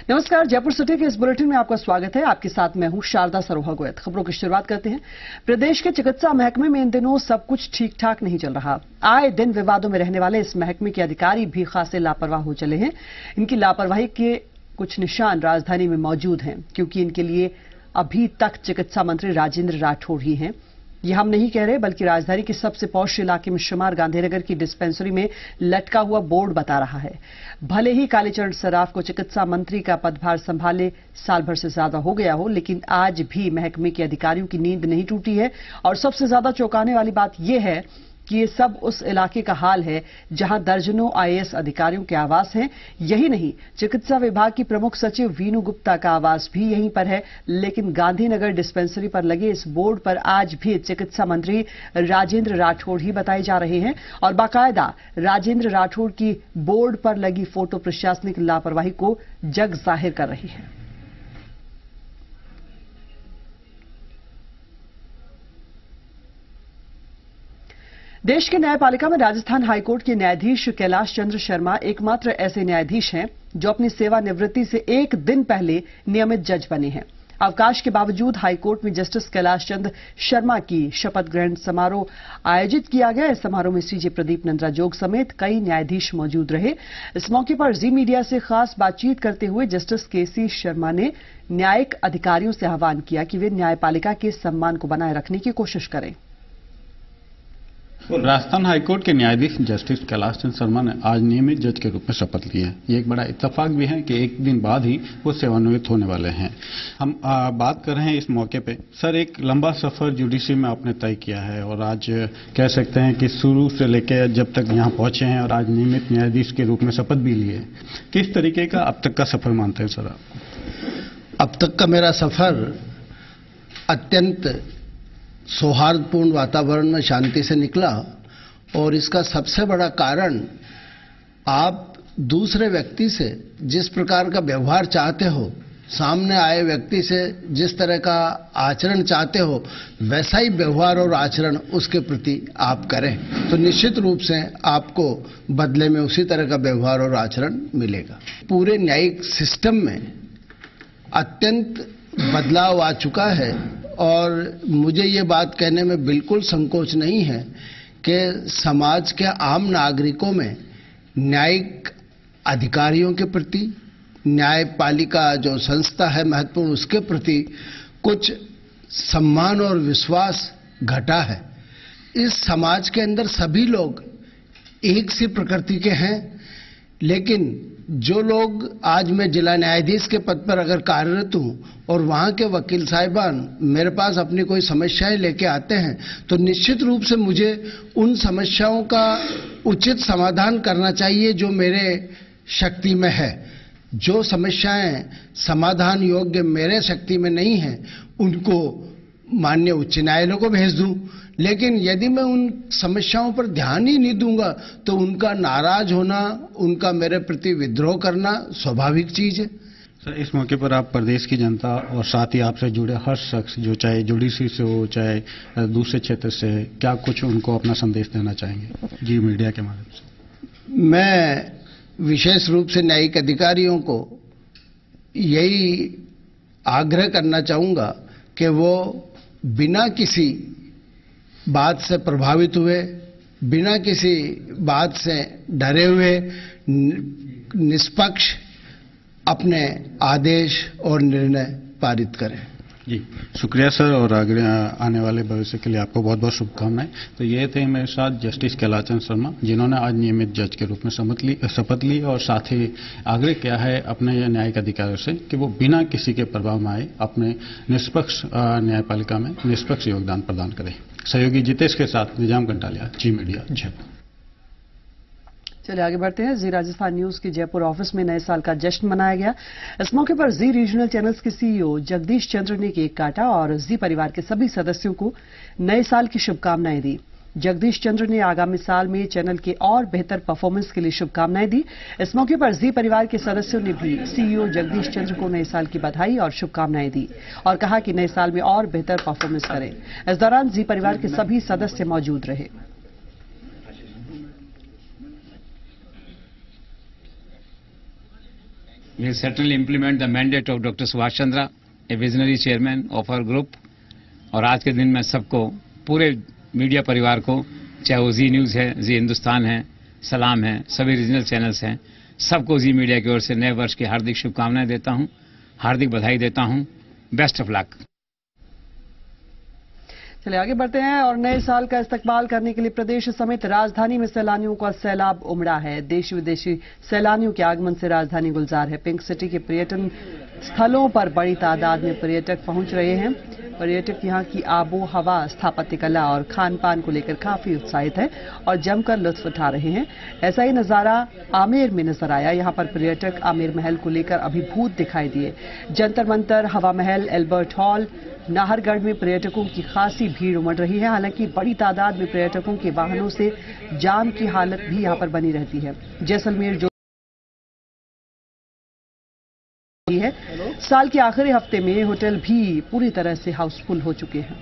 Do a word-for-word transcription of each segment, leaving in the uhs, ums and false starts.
नमस्कार, जयपुर सिटी के इस बुलेटिन में आपका स्वागत है। आपके साथ मैं हूं शारदा सरोहा गोयत। खबरों की शुरुआत करते हैं। प्रदेश के चिकित्सा महकमे में इन दिनों सब कुछ ठीक ठाक नहीं चल रहा। आए दिन विवादों में रहने वाले इस महकमे के अधिकारी भी खासे लापरवाह हो चले हैं। इनकी लापरवाही के कुछ निशान राजधानी में मौजूद हैं, क्योंकि इनके लिए अभी तक चिकित्सा मंत्री राजेंद्र राठौड़ ही हैं। ये हम नहीं कह रहे, बल्कि राजधानी के सबसे पौष इलाके में शुमार गांधीनगर की डिस्पेंसरी में लटका हुआ बोर्ड बता रहा है। भले ही कालीचरण सराफ को चिकित्सा मंत्री का पदभार संभाले साल भर से ज्यादा हो गया हो, लेकिन आज भी महकमे के अधिकारियों की नींद नहीं टूटी है। और सबसे ज्यादा चौंकाने वाली बात यह है कि ये सब उस इलाके का हाल है जहां दर्जनों आईएएस अधिकारियों के आवास हैं। यही नहीं, चिकित्सा विभाग की प्रमुख सचिव वीनू गुप्ता का आवास भी यहीं पर है। लेकिन गांधीनगर डिस्पेंसरी पर लगे इस बोर्ड पर आज भी चिकित्सा मंत्री राजेंद्र राठौड़ ही बताए जा रहे हैं और बाकायदा राजेंद्र राठौड़ की बोर्ड पर लगी फोटो प्रशासनिक लापरवाही को जग जाहिर कर रही है। देश के न्यायपालिका में राजस्थान हाईकोर्ट के न्यायाधीश कैलाश चंद्र शर्मा एकमात्र ऐसे न्यायाधीश हैं जो अपनी सेवानिवृत्ति से एक दिन पहले नियमित जज बने हैं। अवकाश के बावजूद हाईकोर्ट में जस्टिस कैलाश चंद्र शर्मा की शपथ ग्रहण समारोह आयोजित किया गया। इस समारोह में सीजे प्रदीप नंद्राजोग समेत कई न्यायाधीश मौजूद रहे। इस मौके पर जी मीडिया से खास बातचीत करते हुए जस्टिस केसी शर्मा ने न्यायिक अधिकारियों से आह्वान किया कि वे न्यायपालिका के सम्मान को बनाए रखने की कोशिश करें। राजस्थान हाईकोर्ट के न्यायाधीश जस्टिस कैलाश चंद्र शर्मा ने आज नियमित जज के रूप में शपथ ली है। ये एक बड़ा इत्तेफाक भी है कि एक दिन बाद ही वो सेवानिवृत्त होने वाले हैं। हम आ, बात कर रहे हैं इस मौके पे। सर, एक लंबा सफर जुडिशरी में आपने तय किया है और आज कह सकते हैं कि शुरू से लेकर जब तक यहाँ पहुंचे हैं और आज नियमित न्यायाधीश के रूप में शपथ भी ली है। किस तरीके का अब तक का सफर मानते हैं सर आप? अब तक का मेरा सफर अत्यंत सौहार्दपूर्ण वातावरण में शांति से निकला और इसका सबसे बड़ा कारण आप दूसरे व्यक्ति से जिस प्रकार का व्यवहार चाहते हो, सामने आए व्यक्ति से जिस तरह का आचरण चाहते हो, वैसा ही व्यवहार और आचरण उसके प्रति आप करें तो निश्चित रूप से आपको बदले में उसी तरह का व्यवहार और आचरण मिलेगा। पूरे न्यायिक सिस्टम में अत्यंत बदलाव आ चुका है और मुझे ये बात कहने में बिल्कुल संकोच नहीं है कि समाज के आम नागरिकों में न्यायिक अधिकारियों के प्रति, न्यायपालिका जो संस्था है महत्वपूर्ण, उसके प्रति कुछ सम्मान और विश्वास घटा है। इस समाज के अंदर सभी लोग एक सी प्रकृति के हैं, लेकिन जो लोग आज मैं जिला न्यायाधीश के पद पर अगर कार्यरत हूं और वहां के वकील साहिबान मेरे पास अपनी कोई समस्याएं लेके आते हैं तो निश्चित रूप से मुझे उन समस्याओं का उचित समाधान करना चाहिए जो मेरे शक्ति में है। जो समस्याएं समाधान योग्य मेरे शक्ति में नहीं हैं उनको माननीय उच्च न्यायालय को भेज दूं, लेकिन यदि मैं उन समस्याओं पर ध्यान ही नहीं दूंगा तो उनका नाराज होना, उनका मेरे प्रति विद्रोह करना स्वाभाविक चीज है। सर, इस मौके पर आप प्रदेश की जनता और साथ ही आपसे जुड़े हर शख्स जो चाहे जुडिशरी से हो चाहे दूसरे क्षेत्र से, क्या कुछ उनको अपना संदेश देना चाहेंगे जी मीडिया के माध्यम से? मैं विशेष रूप से न्यायिक अधिकारियों को यही आग्रह करना चाहूंगा कि वो बिना किसी बात से प्रभावित हुए, बिना किसी बात से डरे हुए निष्पक्ष अपने आदेश और निर्णय पारित करें। जी शुक्रिया सर, और आगे आने वाले भविष्य के लिए आपको बहुत बहुत शुभकामनाएं। तो ये थे मेरे साथ जस्टिस कैलाश चंद्र शर्मा, जिन्होंने आज नियमित जज के रूप में शपथ ली शपथ ली और साथ ही आग्रह किया है अपने न्यायिक अधिकारियों से कि वो बिना किसी के प्रभाव में आए अपने निष्पक्ष न्यायपालिका में निष्पक्ष योगदान प्रदान करें। सहयोगी जितेश के साथ निजाम कंटालिया, जी मीडिया, जयपुर। चलिए आगे बढ़ते हैं। जी राजस्थान न्यूज के जयपुर ऑफिस में नए साल का जश्न मनाया गया। इस मौके पर जी रीजनल चैनल्स के सीईओ जगदीश चंद्र ने केक काटा और जी परिवार के सभी सदस्यों को नए साल की शुभकामनाएं दी। जगदीश चंद्र ने आगामी साल में चैनल के और बेहतर परफॉर्मेंस के लिए शुभकामनाएं दी। इस मौके पर जी परिवार के सदस्यों ने भी सीईओ जगदीश चंद्र को नए साल की बधाई और शुभकामनाएं दी और कहा कि नए साल में और बेहतर परफॉर्मेंस करें। इस दौरान जी परिवार के सभी सदस्य मौजूद रहे। We will certainly implement the mandate of Doctor Subhash Chandra, a visionary chairman of our group. और आज के दिन मैं सबको, पूरे मीडिया परिवार को, चाहे वो जी न्यूज़ है, जी हिंदुस्तान है, सलाम है, सभी रीजनल चैनल्स हैं, सबको जी मीडिया की ओर से नए वर्ष की हार्दिक शुभकामनाएं देता हूं, हार्दिक बधाई देता हूं। Best of luck. चलिए आगे बढ़ते हैं और नए साल का इस्तकबाल करने के लिए प्रदेश समेत राजधानी में सैलानियों का सैलाब उमड़ा है। देशी विदेशी सैलानियों के आगमन से राजधानी गुलजार है। पिंक सिटी के पर्यटन स्थलों पर बड़ी तादाद में पर्यटक पहुंच रहे हैं। पर्यटक यहां की आबो हवा, स्थापत्य कला और खान पान को लेकर काफी उत्साहित है और जमकर लुत्फ उठा रहे हैं। ऐसा ही नजारा आमेर में नजर आया। यहां पर पर्यटक आमेर महल को लेकर अभिभूत दिखाई दिए। जंतर मंतर, हवा महल, एल्बर्ट हॉल, नाहरगढ़ में पर्यटकों की खासी भीड़ उमड़ रही है। हालांकि बड़ी तादाद में पर्यटकों के वाहनों से जाम की हालत भी यहां पर बनी रहती है। जैसलमेर जो है, साल के आखिरी हफ्ते में होटल भी पूरी तरह से हाउसफुल हो चुके हैं।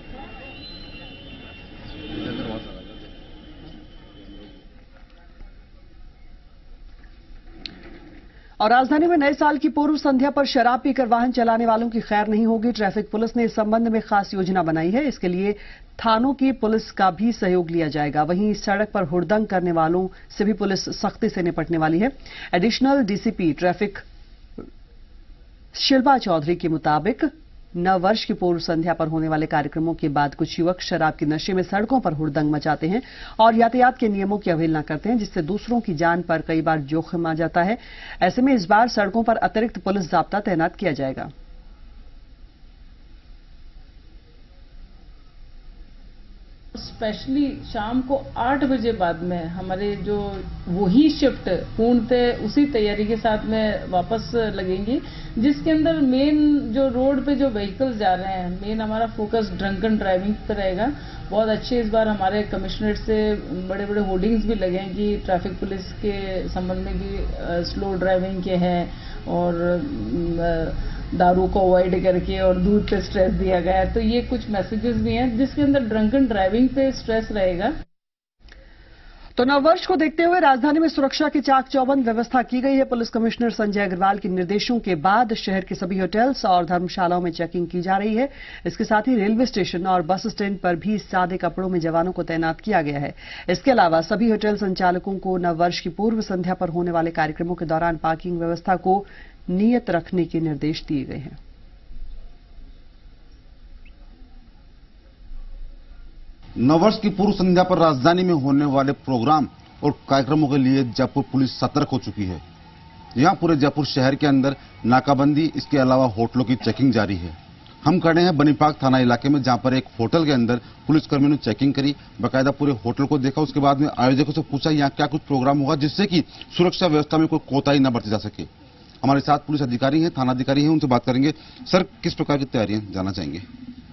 और राजधानी में नए साल की पूर्व संध्या पर शराब पीकर वाहन चलाने वालों की खैर नहीं होगी। ट्रैफिक पुलिस ने इस संबंध में खास योजना बनाई है। इसके लिए थानों की पुलिस का भी सहयोग लिया जाएगा। वहीं सड़क पर हुड़दंग करने वालों से भी पुलिस सख्ती से निपटने वाली है। Additional DCP traffic Shilpa Chaudhary के मुताबिक नव वर्ष की पूर्व संध्या पर होने वाले कार्यक्रमों के बाद कुछ युवक शराब के नशे में सड़कों पर हुड़दंग मचाते हैं और यातायात के नियमों की अवहेलना करते हैं, जिससे दूसरों की जान पर कई बार जोखिम आ जाता है। ऐसे में इस बार सड़कों पर अतिरिक्त पुलिस जाब्ता तैनात किया जाएगा। स्पेशली शाम को आठ बजे बाद में हमारे जो वही शिफ्ट पूर्णतः उसी तैयारी के साथ में वापस लगेंगी, जिसके अंदर मेन जो रोड पे जो व्हीकल्स जा रहे हैं, मेन हमारा फोकस ड्रंकन ड्राइविंग पे रहेगा। बहुत अच्छे इस बार हमारे कमिश्नरेट से बड़े बड़े होर्डिंग्स भी लगेंगी ट्रैफिक पुलिस के संबंध में भी स्लो ड्राइविंग के हैं और दारू को अवॉइड करके और दूध पे स्ट्रेस दिया गया है। तो ये कुछ मैसेजेस भी हैं जिसके अंदर ड्रंकन ड्राइविंग पे स्ट्रेस रहेगा। तो नववर्ष को देखते हुए राजधानी में सुरक्षा की चाक चौबंद व्यवस्था की गई है। पुलिस कमिश्नर संजय अग्रवाल के निर्देशों के बाद शहर के सभी होटल्स और धर्मशालाओं में चेकिंग की जा रही है। इसके साथ ही रेलवे स्टेशन और बस स्टैंड पर भी सादे कपड़ों में जवानों को तैनात किया गया है। इसके अलावा सभी होटल संचालकों को नववर्ष की पूर्व संध्या पर होने वाले कार्यक्रमों के दौरान पार्किंग व्यवस्था को नियत रखने के निर्देश दिए गए हैं। नववर्ष की पूर्व संध्या पर राजधानी में होने वाले प्रोग्राम और कार्यक्रमों के लिए जयपुर पुलिस सतर्क हो चुकी है। यहां पूरे जयपुर शहर के अंदर नाकाबंदी, इसके अलावा होटलों की चेकिंग जारी है। हम खड़े हैं बनीपाक थाना इलाके में, जहां पर एक होटल के अंदर पुलिसकर्मियों ने चेकिंग करी, बाकायदा पूरे होटल को देखा। उसके बाद में आयोजकों से पूछा यहाँ क्या कुछ प्रोग्राम होगा जिससे कि सुरक्षा व्यवस्था में कोई कोताही न बरती जा सके। हमारे साथ पुलिस अधिकारी हैं, थाना अधिकारी हैं, उनसे बात करेंगे। सर, किस प्रकार की तैयारियां जानना चाहेंगे?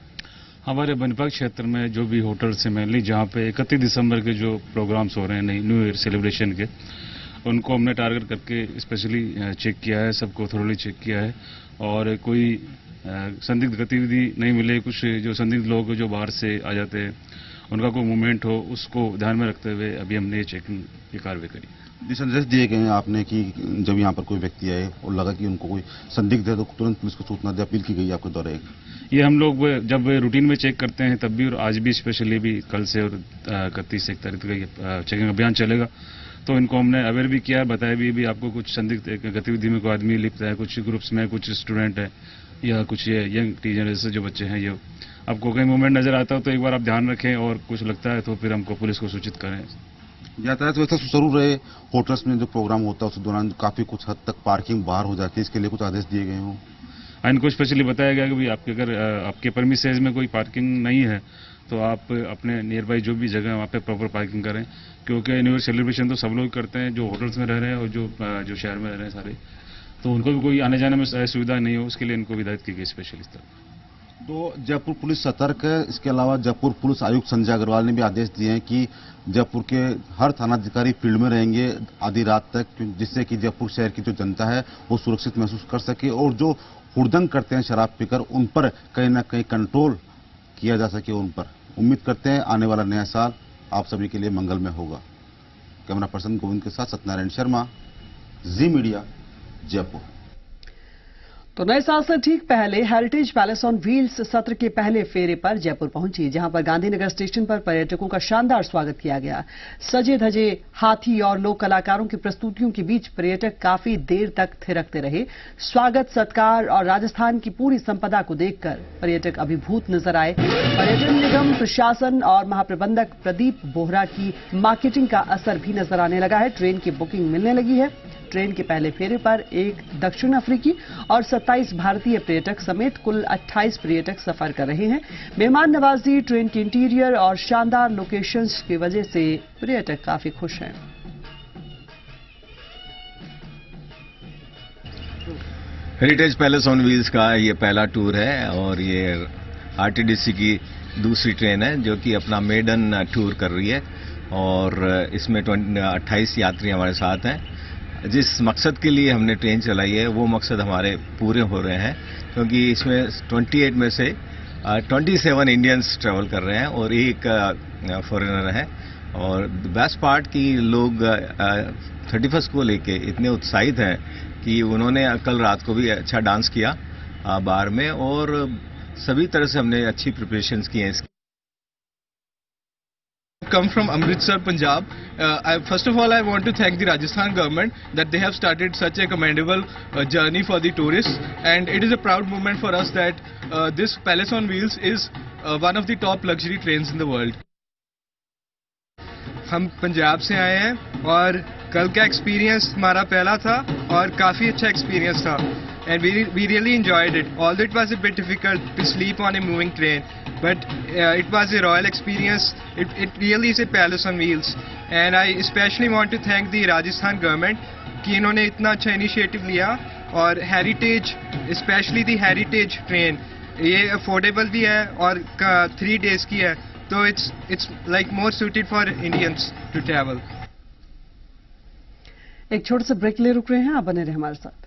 हमारे बनीपाक क्षेत्र में जो भी होटल्स हैं मेनली, जहाँ पे इकतीस दिसंबर के जो प्रोग्राम्स हो रहे हैं न्यू ईयर सेलिब्रेशन के, उनको हमने टारगेट करके स्पेशली चेक किया है, सबको थोड़ी चेक किया है और कोई संदिग्ध गतिविधि नहीं मिले। कुछ जो संदिग्ध लोग जो बाहर से आ जाते हैं उनका कोई मूवमेंट हो, उसको ध्यान में रखते हुए अभी हमने ये चेकिंग की कार्रवाई करी। दिशा निर्देश दिए गए हैं आपने कि जब यहाँ पर कोई व्यक्ति आए और लगा कि उनको कोई संदिग्ध है तो तुरंत पुलिस को सूचना दे, अपील की गई आपके द्वारा? एक ये हम लोग जब रूटीन में चेक करते हैं तब भी, और आज भी स्पेशली भी कल से और इकतीस एक तारीख का चेकिंग अभियान चलेगा, तो इनको हमने अवेयर भी किया, बताया भी, भी आपको कुछ संदिग्ध गतिविधि में कोई आदमी लिप्त है, कुछ ग्रुप्स में कुछ स्टूडेंट है या कुछ ये यंग टीचर जैसे जो बच्चे हैं, ये आपको कहीं मूवमेंट नजर आता हो तो एक बार आप ध्यान रखें और कुछ लगता है तो फिर हमको पुलिस को सूचित करें। यातायात व्यवस्था सुचारू रहे। होटल्स में जो प्रोग्राम होता है उस दौरान काफी कुछ हद तक पार्किंग बाहर हो जाती है, इसके लिए कुछ आदेश दिए गए हों? इनको स्पेशली बताया गया कि भाई आपके अगर आपके परमिसेज में कोई पार्किंग नहीं है तो आप अपने नियर बाई जो भी जगह है वहाँ पे प्रॉपर पार्किंग करें, क्योंकि न्यू ईयर सेलिब्रेशन तो सब लोग करते हैं जो होटल्स में रह रहे हैं और जो जो शहर में रह रहे हैं सारे, तो उनको भी कोई आने जाने में सुविधा नहीं हो, उसके लिए इनको हिदायत की गई स्पेशली इस तरह। तो जयपुर पुलिस सतर्क है। इसके अलावा जयपुर पुलिस आयुक्त संजय अग्रवाल ने भी आदेश दिए हैं कि जयपुर के हर थानाधिकारी फील्ड में रहेंगे आधी रात तक, जिससे कि जयपुर शहर की जो जनता है वो सुरक्षित महसूस कर सके और जो हुड़दंग करते हैं शराब पीकर, उन पर कहीं ना कहीं कंट्रोल किया जा सके उन पर। उम्मीद करते हैं आने वाला नया साल आप सभी के लिए मंगलमय होगा। कैमरा पर्सन गोविंद के साथ सत्यनारायण शर्मा, जी मीडिया, जयपुर। तो नए साल से ठीक पहले हेरिटेज पैलेस ऑन व्हील्स सत्र के पहले फेरे पर जयपुर पहुंची, जहां पर गांधीनगर स्टेशन पर पर्यटकों का शानदार स्वागत किया गया। सजे धजे हाथी और लोक कलाकारों की प्रस्तुतियों के बीच पर्यटक काफी देर तक थिरकते रहे। स्वागत, सत्कार और राजस्थान की पूरी संपदा को देखकर पर्यटक अभिभूत नजर आए। पर्यटन निगम प्रशासन और महाप्रबंधक प्रदीप बोहरा की मार्केटिंग का असर भी नजर आने लगा है। ट्रेन की बुकिंग मिलने लगी है। ट्रेन के पहले फेरे पर एक दक्षिण अफ्रीकी और सत्ताईस भारतीय पर्यटक समेत कुल अट्ठाईस पर्यटक सफर कर रहे हैं। मेहमान नवाजी, ट्रेन के इंटीरियर और शानदार लोकेशंस की वजह से पर्यटक काफी खुश हैं। हेरिटेज पैलेस ऑन व्हील्स का ये पहला टूर है और ये आरटीडीसी की दूसरी ट्रेन है जो कि अपना मेडन टूर कर रही है और इसमें अट्ठाईस यात्री हमारे साथ हैं। जिस मकसद के लिए हमने ट्रेन चलाई है वो मकसद हमारे पूरे हो रहे हैं, क्योंकि इसमें अट्ठाईस में से सत्ताईस इंडियंस ट्रैवल कर रहे हैं और एक फॉरेनर है। और बेस्ट पार्ट कि लोग थर्टी फर्स्ट को लेके इतने उत्साहित हैं कि उन्होंने कल रात को भी अच्छा डांस किया बार में और सभी तरह से हमने अच्छी प्रिपरेशंस की हैं। Come from Amritsar, Punjab. Uh, I, first of all, I want to thank the Rajasthan government that they have started such a commendable uh, journey for the tourists, and it is a proud moment for us that uh, this Palace on Wheels is uh, one of the top luxury trains in the world. हम पंजाब से आए हैं और कल का experience हमारा पहला था और काफ़ी अच्छा एक्सपीरियंस था and we, we really enjoyed it. Although it was a bit difficult to sleep on a moving train, but uh, it was a royal experience. It, it really is a palace on wheels. And I especially want to thank the Rajasthan government कि इन्होंने इतना अच्छा initiative लिया और heritage, specially the heritage train ये affordable भी है और थ्री डेज की है, तो it's it's like more suited for Indians to travel. एक छोटे से ब्रेक ले रुक रहे हैं, आप बने रहे हमारे साथ।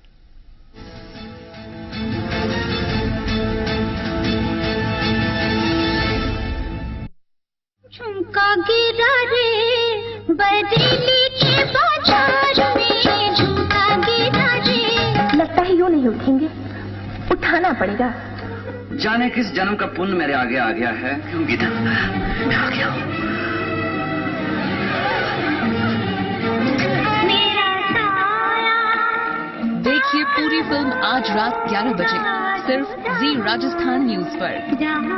झुमका गिरा रे बरेली के बाजार में, झुमका गिरा रे। लगता है यूं नहीं उठेंगे, उठाना पड़ेगा। जाने किस जन्म का पुण्य मेरे आगे आ गया है। क्यों गीता, मैं आ गया हूं। देखिए पूरी फिल्म आज रात ग्यारह बजे सिर्फ जी राजस्थान न्यूज पर।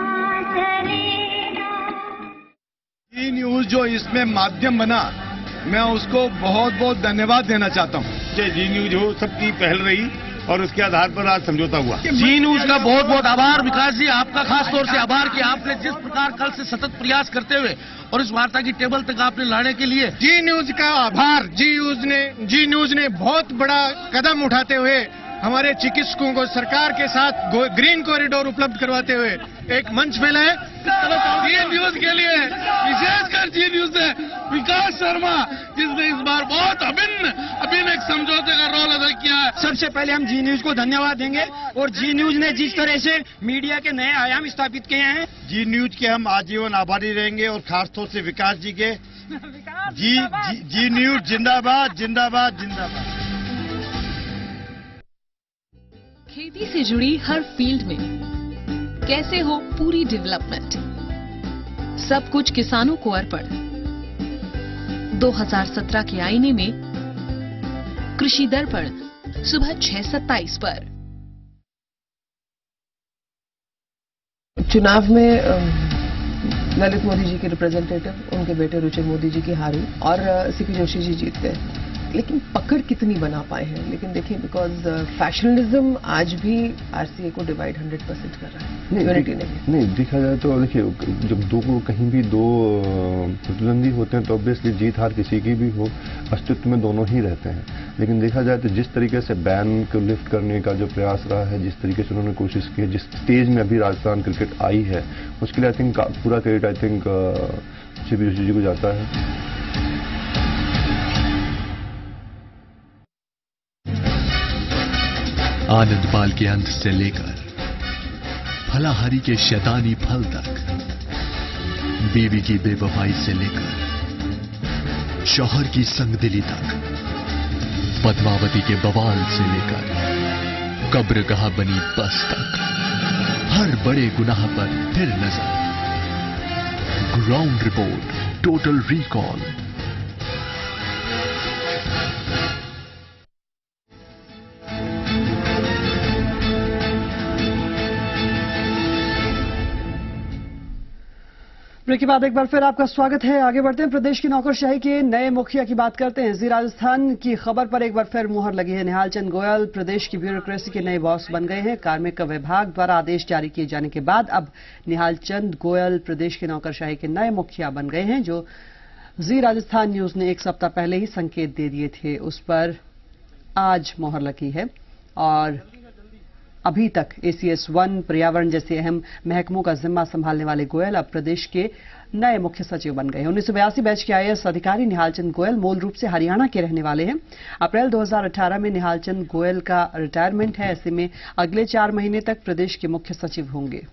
जी न्यूज जो इसमें माध्यम बना, मैं उसको बहुत बहुत धन्यवाद देना चाहता हूँ। जी न्यूज हो सबकी पहल रही और उसके आधार पर आज समझौता हुआ। जी न्यूज का बहुत बहुत आभार विकास जी, आपका खास तौर से आभार कि आपने जिस प्रकार कल से सतत प्रयास करते हुए और इस वार्ता की टेबल तक आपने लाने के लिए। जी न्यूज का आभार। जी न्यूज ने जी न्यूज ने बहुत बड़ा कदम उठाते हुए हमारे चिकित्सकों को सरकार के साथ ग्रीन कॉरिडोर उपलब्ध करवाते हुए एक मंच मिला है। जी न्यूज के लिए विशेषकर जी न्यूज ने विकास शर्मा जिसने इस बार बहुत अभिन्न अभिन्न एक समझौते का रोल अदा किया है। सबसे पहले हम जी न्यूज को धन्यवाद देंगे और जी न्यूज ने जिस तरह से मीडिया के नए आयाम स्थापित किए हैं, जी न्यूज के हम आजीवन आभारी रहेंगे और खासतौर से विकास जी के। जी जी, जी न्यूज जिंदाबाद जिंदाबाद जिंदाबाद। खेती से जुड़ी हर फील्ड में कैसे हो पूरी डेवलपमेंट, सब कुछ किसानों को अर्पण। दो हज़ार सत्रह के आईने में कृषि दर्पण सुबह छह सत्ताईस पर। चुनाव में ललित मोदी जी के रिप्रेजेंटेटिव उनके बेटे रुचिर मोदी जी की हारी और सीपी जोशी जी जीत गए, लेकिन पकड़ कितनी बना पाए हैं। लेकिन देखिए बिकॉज फैशनलिज्म आज भी आरसीए को डिवाइड हंड्रेड परसेंट कर रहा है, यूनिटी नहीं। नहीं देखा जाए तो देखिए जब दो कहीं भी दो प्रतिद्वंदी होते हैं तो ऑब्वियसली जीत हार किसी की भी हो अस्तित्व में दोनों ही रहते हैं। लेकिन देखा जाए तो जिस तरीके से बैन को लिफ्ट करने का जो प्रयास रहा है, जिस तरीके से उन्होंने कोशिश की है, जिस स्टेज में अभी राजस्थान क्रिकेट आई है, उसके लिए आई थिंक पूरा credit I think CP Joshi ji को जाता है। आनंद पाल के अंत से लेकर फलाहारी के शैतानी फल तक, बीवी की बेवफाई से लेकर शौहर की संगदिली तक, पद्मावती के बवाल से लेकर कब्रगाह बनी बस तक, हर बड़े गुनाह पर फिर नजर। Ground report, total recall. Break के बाद एक बार फिर आपका स्वागत है। आगे बढ़ते हैं, प्रदेश की नौकरशाही के नए मुखिया की बात करते हैं। जी राजस्थान की खबर पर एक बार फिर मुहर लगी है। निहाल चंद गोयल प्रदेश की ब्यूरोक्रेसी के नए बॉस बन गए हैं। कार्मिक विभाग द्वारा आदेश जारी किए जाने के बाद अब निहाल चंद गोयल प्रदेश की नौकरशाही के नए मुखिया बन गए हैं, जो जी राजस्थान न्यूज ने एक सप्ताह पहले ही संकेत दे दिए थे, उस पर आज मुहर लगी है। और अभी तक एसीएस वन, पर्यावरण जैसे अहम महकमों का जिम्मा संभालने वाले गोयल अब प्रदेश के नए मुख्य सचिव बन गए हैं। उन्नीस सौ बयासी बैच के आईएएस अधिकारी निहाल चंद गोयल मूल रूप से हरियाणा के रहने वाले हैं। अप्रैल दो हज़ार अठारह में निहाल चंद गोयल का रिटायरमेंट है। ऐसे में अगले चार महीने तक प्रदेश के मुख्य सचिव होंगे।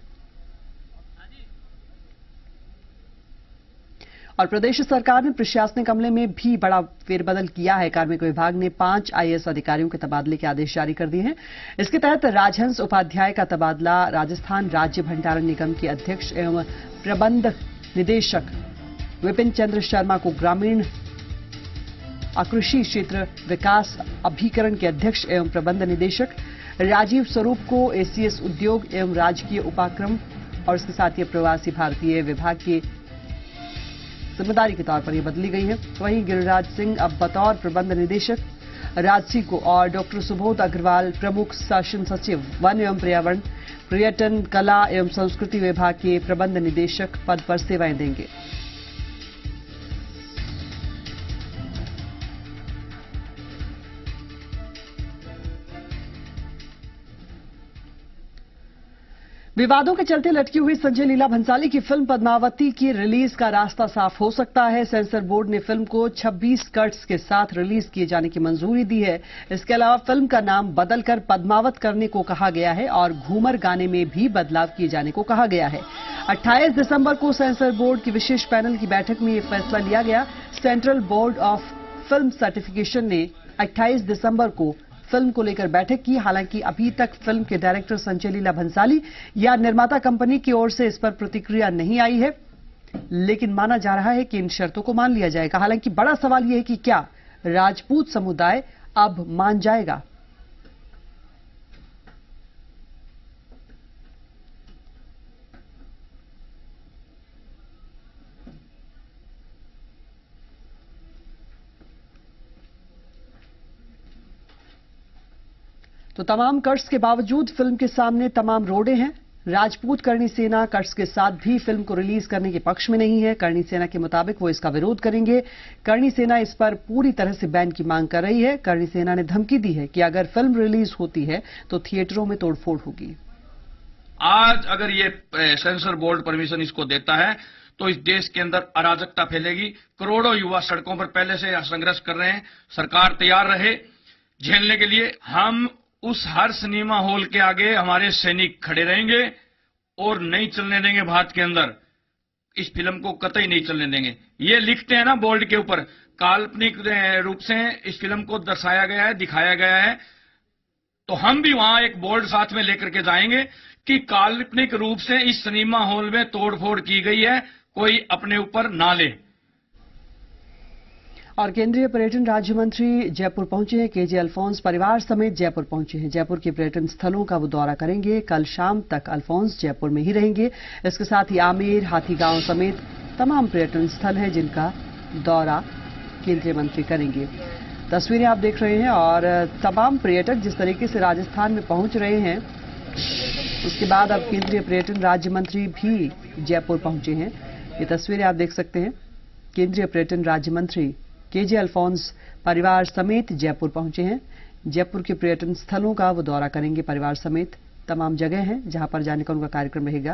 और प्रदेश सरकार ने प्रशासनिक अमले में भी बड़ा फेरबदल किया है। कार्मिक विभाग ने पांच आईएएस अधिकारियों के तबादले के आदेश जारी कर दिए हैं। इसके तहत राजहंस उपाध्याय का तबादला राजस्थान राज्य भंडारण निगम के अध्यक्ष एवं प्रबंध निदेशक, विपिन चंद्र शर्मा को ग्रामीण अकृषि क्षेत्र विकास अभिकरण के अध्यक्ष एवं प्रबंध निदेशक, राजीव स्वरूप को एसीएस उद्योग एवं राजकीय उपाक्रम और इसके साथ ही प्रवासी भारतीय विभाग के जिम्मेदारी के तौर पर यह बदली गई है। वहीं गिरिराज सिंह अब बतौर प्रबंध निदेशक राजसी को और डॉक्टर सुबोध अग्रवाल प्रमुख शासन सचिव वन एवं पर्यावरण, पर्यटन, कला एवं संस्कृति विभाग के प्रबंध निदेशक पद पर सेवाएं देंगे। विवादों के चलते लटकी हुई संजय लीला भंसाली की फिल्म पद्मावती की रिलीज का रास्ता साफ हो सकता है। सेंसर बोर्ड ने फिल्म को छब्बीस कट्स के साथ रिलीज किए जाने की मंजूरी दी है। इसके अलावा फिल्म का नाम बदलकर पद्मावत करने को कहा गया है और घूमर गाने में भी बदलाव किए जाने को कहा गया है। अट्ठाईस दिसंबर को सेंसर बोर्ड की विशेष पैनल की बैठक में यह फैसला लिया गया। Central board of film certification ने अट्ठाईस दिसंबर को फिल्म को लेकर बैठक की। हालांकि अभी तक फिल्म के डायरेक्टर संजय लीला भंसाली या निर्माता कंपनी की ओर से इस पर प्रतिक्रिया नहीं आई है, लेकिन माना जा रहा है कि इन शर्तों को मान लिया जाएगा। हालांकि बड़ा सवाल यह है कि क्या राजपूत समुदाय अब मान जाएगा। तो तमाम कट्स के बावजूद फिल्म के सामने तमाम रोड़े हैं। राजपूत करणी सेना कट्स के साथ भी फिल्म को रिलीज करने के पक्ष में नहीं है। करणी सेना के मुताबिक वो इसका विरोध करेंगे। करणी सेना इस पर पूरी तरह से बैन की मांग कर रही है। करणी सेना ने धमकी दी है कि अगर फिल्म रिलीज होती है तो थिएटरों में तोड़फोड़ होगी। आज अगर ये सेंसर बोर्ड परमिशन इसको देता है तो इस देश के अंदर अराजकता फैलेगी। करोड़ों युवा सड़कों पर पहले से संघर्ष कर रहे हैं। सरकार तैयार रहे झेलने के लिए। हम उस हर सिनेमा हॉल के आगे हमारे सैनिक खड़े रहेंगे और नहीं चलने देंगे भारत के अंदर। इस फिल्म को कतई नहीं चलने देंगे। ये लिखते हैं ना बोर्ड के ऊपर, काल्पनिक रूप से इस फिल्म को दर्शाया गया है, दिखाया गया है। तो हम भी वहां एक बोर्ड साथ में लेकर के जाएंगे कि काल्पनिक रूप से इस सिनेमा हॉल में तोड़फोड़ की गई है, कोई अपने ऊपर ना ले। और केंद्रीय पर्यटन राज्य मंत्री जयपुर पहुंचे हैं। केजे अल्फोंस परिवार समेत जयपुर पहुंचे हैं। जयपुर के पर्यटन स्थलों का वो दौरा करेंगे। कल शाम तक अल्फोंस जयपुर में ही रहेंगे। इसके साथ ही आमेर, हाथीगांव समेत तमाम पर्यटन स्थल हैं जिनका दौरा केंद्रीय मंत्री करेंगे। तस्वीरें आप देख रहे हैं और तमाम पर्यटक जिस तरीके से राजस्थान में पहुंच रहे हैं, उसके बाद अब केंद्रीय पर्यटन राज्य मंत्री भी जयपुर पहुंचे हैं। ये तस्वीरें आप देख सकते हैं। केंद्रीय पर्यटन राज्य मंत्री केजे अल्फोंस परिवार समेत जयपुर पहुंचे हैं। जयपुर के पर्यटन स्थलों का वो दौरा करेंगे। परिवार समेत तमाम जगह हैं जहां पर जाने का उनका कार्यक्रम रहेगा।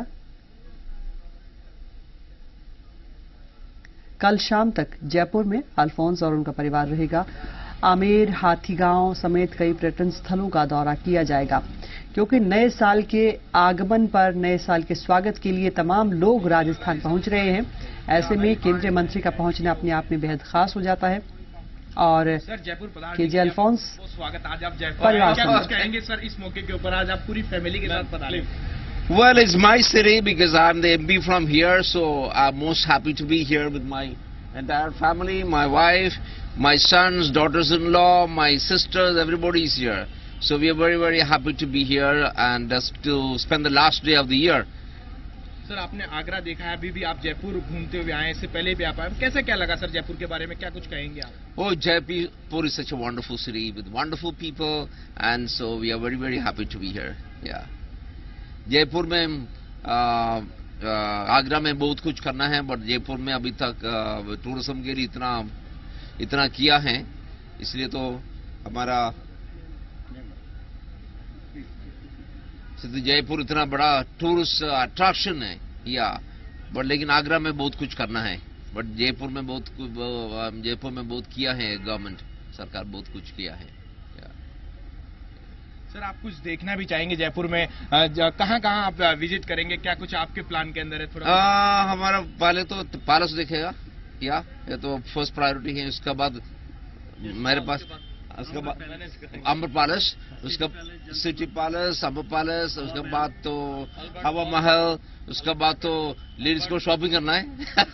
कल शाम तक जयपुर में अल्फोंस और उनका परिवार रहेगा। आमेर, हाथीगांव समेत कई पर्यटन स्थलों का दौरा किया जाएगा, क्योंकि नए साल के आगमन पर, नए साल के स्वागत के लिए तमाम लोग राजस्थान पहुंच रहे हैं। ऐसे में केंद्रीय मंत्री का पहुंचना अपने आप में बेहद खास हो जाता है। और सर जयपुर के जे अल्फोंस स्वागत। आज आप जयपुर परिवार क्या कुछ कहेंगे सर इस मौके के ऊपर? आज आप पूरी फैमिली के साथ बता रहे हैं। Well, it's my city because I'm the M P from here, so I'm most happy to be here with my entire family, my wife, my sons, daughters-in-law, my sisters, everybody is here. So we are very, very happy to be here and just to spend the last day of the year. Sir आपने आगरा देखा है, अभी भी आप जयपुर घूमते हुए आए, इससे पहले भी आप आए, कैसे क्या लगा सर जयपुर के बारे में, क्या कुछ कहेंगे आप? Oh, Jaipur is such a wonderful city with wonderful people, and so we are very, very happy to be here. Yeah. Jaipur में आ, आ, आगरा में बहुत कुछ करना है, बट जयपुर में अभी तक टूरिज्म के लिए इतना इतना किया है, इसलिए तो हमारा तो जयपुर इतना बड़ा टूरिस्ट अट्रैक्शन है या बट लेकिन आगरा में बहुत कुछ करना है, बट जयपुर में बहुत जयपुर में बहुत किया है, गवर्नमेंट सरकार बहुत कुछ किया है। सर आप कुछ देखना भी चाहेंगे जयपुर में, कहाँ कहाँ आप विजिट करेंगे, क्या कुछ आपके प्लान के अंदर है थोड़ा? आ, हमारा पहले तो पैलेस देखेगा, या ये तो फर्स्ट प्रायोरिटी है। उसके बाद मेरे पास उसके बाद अम्बर पैलेस, उसका सिटी पैलेस, अम्बर पैलेस, उसके बाद तो हवा महल, उसके बाद तो लेडीज को शॉपिंग करना है।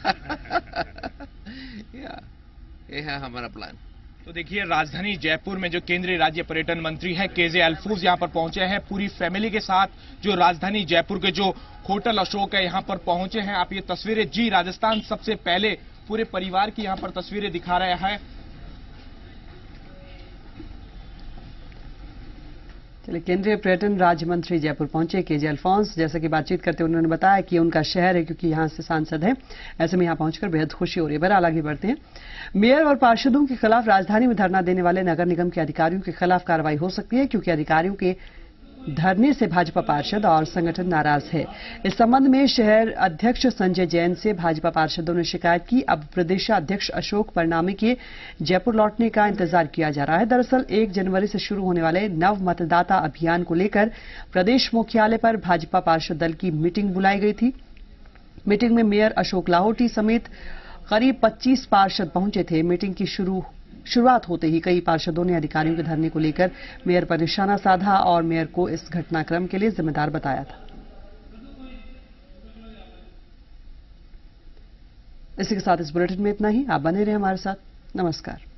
या ये है हमारा प्लान। तो देखिए राजधानी जयपुर में जो केंद्रीय राज्य पर्यटन मंत्री है के जे अल्फोंस यहाँ पर पहुंचे हैं पूरी फैमिली के साथ। जो राजधानी जयपुर के जो होटल अशोक है यहाँ पर पहुंचे हैं। आप ये तस्वीरें जी राजस्थान सबसे पहले पूरे परिवार की यहाँ पर तस्वीरें दिखा रहा है। चलिए, केंद्रीय पर्यटन राज्य मंत्री जयपुर पहुंचे के जे अल्फोंस, जैसा कि बातचीत करते उन्होंने बताया कि उनका शहर है क्योंकि यहां से सांसद हैं, ऐसे में यहां पहुंचकर बेहद खुशी हो रही है। बहरहाल आगे बढ़ते हैं। मेयर और पार्षदों के खिलाफ राजधानी में धरना देने वाले नगर निगम के अधिकारियों के खिलाफ कार्रवाई हो सकती है क्योंकि अधिकारियों के धरने से भाजपा पार्षद और संगठन नाराज है। इस संबंध में शहर अध्यक्ष संजय जैन से भाजपा पार्षदों ने शिकायत की। अब प्रदेशाध्यक्ष अशोक परनामी के जयपुर लौटने का इंतजार किया जा रहा है। दरअसल एक जनवरी से शुरू होने वाले नव मतदाता अभियान को लेकर प्रदेश मुख्यालय पर भाजपा पार्षद दल की मीटिंग बुलाई गई थी। मीटिंग में मेयर अशोक लाहोटी समेत करीब पच्चीस पार्षद पहुंचे थे। मीटिंग की शुरू शुरुआत होते ही कई पार्षदों ने अधिकारियों के धरने को लेकर मेयर पर निशाना साधा और मेयर को इस घटनाक्रम के लिए जिम्मेदार बताया था। इसी के साथ इस बुलेटिन में इतना ही। आप बने रहे हमारे साथ। नमस्कार।